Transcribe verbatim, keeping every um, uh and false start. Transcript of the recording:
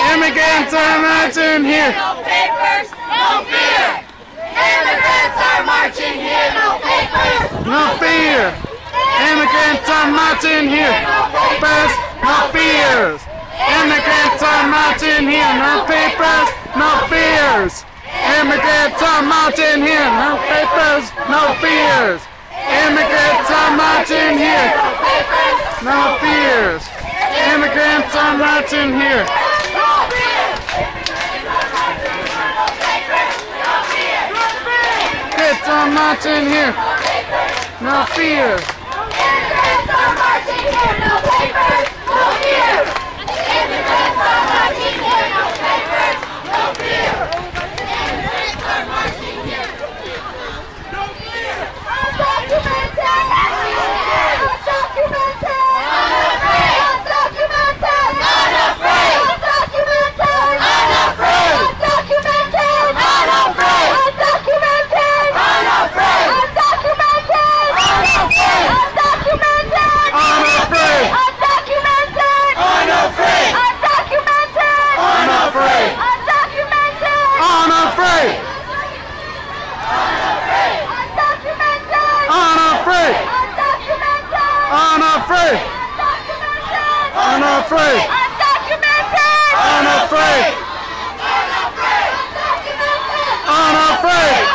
Immigrants are marching here. No papers, no fear. Immigrants are marching here. No papers, No fear. Immigrants are marching here. no papers, No fears. Immigrants are marching here. No papers. No fears. Immigrants are marching here. No papers. No fears. Immigrants are marching here. No fears. Immigrants are marching here. Kids are marching here. No fear. Immigrants are marching here. No papers, no fear. Immigrants are marching here. No papers, no fear. Immigrants are marching here. No fear. Undocumented. Undocumented. Unafraid. Undocumented. Unafraid. Undocumented. Unafraid. Undocumented. Unafraid. Undocumented. Unafraid. Undocumented. Unafraid. Undocumented. Unafraid. Undocumented. Unafraid. Undocumented. Unafraid. Undocumented. Unafraid. Undocumented. Unafraid. Undocumented. Unafraid. Undocumented. Unafraid. Undocumented. Unafraid.